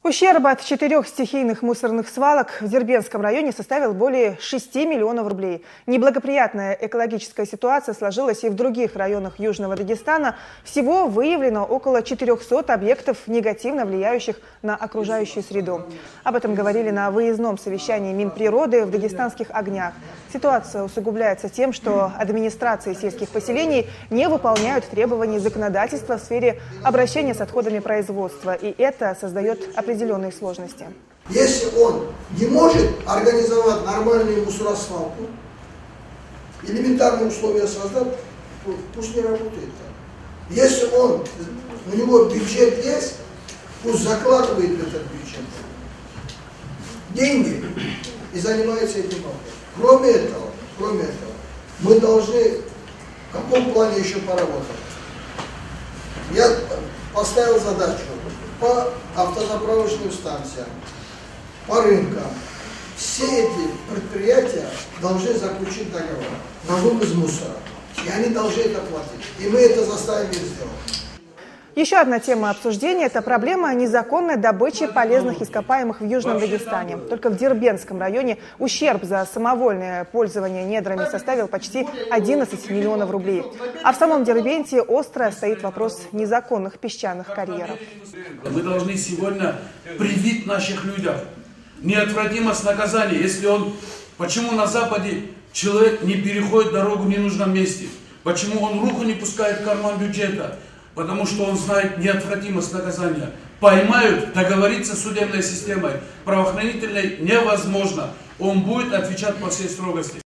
Ущерб от 4 стихийных мусорных свалок в Дербентском районе составил более 6 миллионов рублей. Неблагоприятная экологическая ситуация сложилась и в других районах Южного Дагестана. Всего выявлено около 400 объектов, негативно влияющих на окружающую среду. Об этом говорили на выездном совещании Минприроды в Дагестанских огнях. Ситуация усугубляется тем, что администрации сельских поселений не выполняют требований законодательства в сфере обращения с отходами производства. И это создает определенные сложности. Если он не может организовать нормальную мусоросвалку, элементарные условия создать, пусть не работает так. Если у него бюджет есть, пусть закладывает в этот бюджет деньги и занимается этим вопросом. Кроме этого, мы должны в каком плане еще поработать? Я поставил задачу по автозаправочным станциям, по рынкам. Все эти предприятия должны заключить договор на вывоз мусора. И они должны это платить. И мы это заставим их сделать. Еще одна тема обсуждения – это проблема незаконной добычи полезных ископаемых в Южном Дагестане. Только в Дербентском районе ущерб за самовольное пользование недрами составил почти 11 миллионов рублей. А в самом Дербенте остро стоит вопрос незаконных песчаных карьеров. Мы должны сегодня привить наших людям неотвратимость наказания. Почему на Западе человек не переходит дорогу в ненужном месте? Почему он руку не пускает в карман бюджета? Потому что он знает неотвратимость наказания. Поймают, договориться с судебной системой правоохранительной невозможно. Он будет отвечать по всей строгости.